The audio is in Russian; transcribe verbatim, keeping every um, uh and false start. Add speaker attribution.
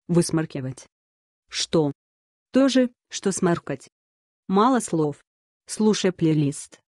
Speaker 1: Высморкивать. Что? То же, что сморкать. Мало слов. Слушай плейлист.